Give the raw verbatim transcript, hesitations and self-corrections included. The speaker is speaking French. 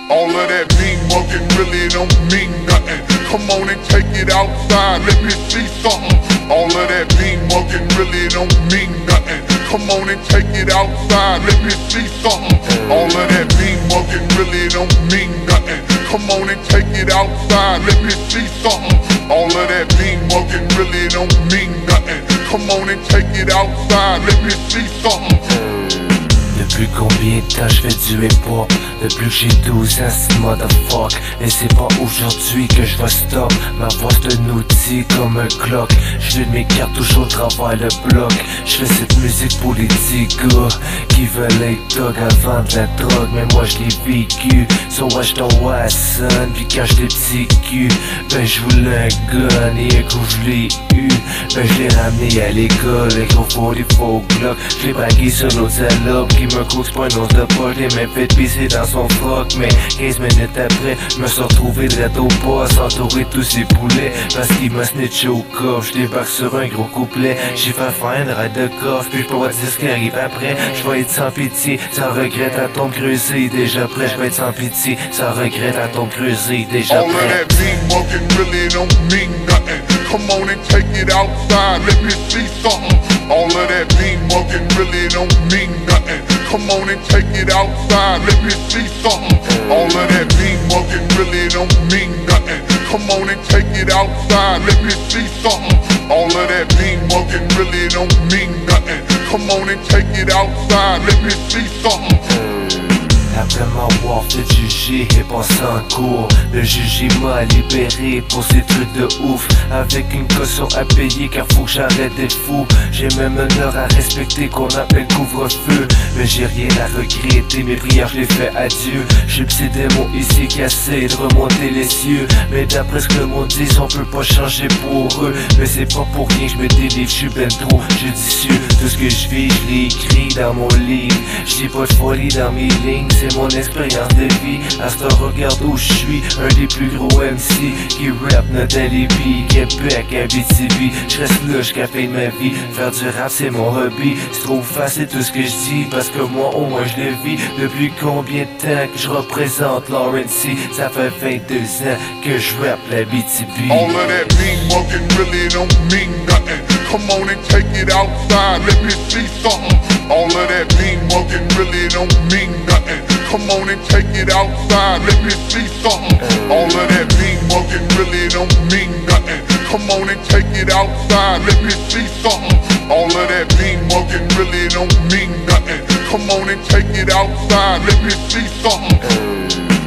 All of that mean mugging really don't mean nothing. Come on and take it outside, let me see something. All of that mean mugging really don't mean nothing. Come on and take it outside, let me see something. All of that mean mugging really don't mean nothing. Come on and take it outside, let me see something. All of that mean mugging really don't mean nothing. Come on and take it outside, let me see something. Depuis combien de temps je fais du hip-hop? Depuis que j'ai douze ans, c'est motherfuck. Et c'est pas aujourd'hui que je vais stop. Ma voix c'est un outil comme un clock. Je mes cartouches au travers le bloc. Je fais cette musique pour les petits gars qui veulent être dog avant de la drogue. Mais moi je l'ai vécu, so watch ton Watson. Puis quand j'étais petit cul, ben je voulais un gun. Et un coup je l'ai eu, ben je l'ai ramené à l'école. Et gros faut les faux glocks. Je l'ai braqué sur l'autre salope qui me coûte pas une once de poche. Les mains fait pisser dans son froc. Mais quinze minutes après, je me suis retrouvé de au poste, entouré de tous ces poulets. Parce qu'il m'a snitché au coffre. Je débarque sur un gros couplet. J'ai fait faire une ride de coffre. Puis je peux pas dire ce qui arrive après. Je vais être sans pitié, sans regret à tombe creusée. Déjà prêt, je vais être sans pitié, sans regret à tombe creusée. Déjà prêt. All of that mean mugging really don't mean nothing. Come on and take it outside, let me see something. All of that mean mugging really don't mean nothing. Come on and take it outside, let me see something. All of that mean mugging really don't mean nothing. Come on and take it outside, let me see something. All of that mean mugging really don't mean nothing. Come on and take it outside, let me see something. Après m'avoir fait juger et passer en cours, le juge m'a libéré pour ces trucs de ouf. Avec une caution à payer car faut que j'arrête d'être fou. J'ai même une heure à respecter qu'on appelle couvre-feu. Mais j'ai rien à regretter, mes prières je les fais à Dieu. J'ai petit démon ici qui essaie de remonter les cieux. Mais d'après ce que le monde dit, on peut pas changer pour eux. Mais c'est pas pour rien que je me délivre, je suis ben trop judicieux. Tout ce que je vis, je l'ai écrit dans mon livre. J'dis pas de folie dans mes lignes, c'est mon expérience de vie. À ce temps, regarde où je suis, un des plus gros M C qui rap notre alibi. Québec, Abitibi, je reste là jusqu'à la fin de ma vie. Faire du rap c'est mon hobby. C'est trop facile tout ce que je dis parce que moi au moins je le vis. Depuis combien de temps que je représente Lawrence C? Ça fait vingt-deux ans que je rappe l'Abitibi. All of that mean mugging really don't mean nothing. Come on and take it outside, let me see something. All of that mean mugging really don't mean nothing. Come on and take it outside, let me see something. All of that mean mugging really don't mean nothing. Come on and take it outside, let me see something. All of that mean mugging really don't mean nothing. Come on and take it outside, let me see something.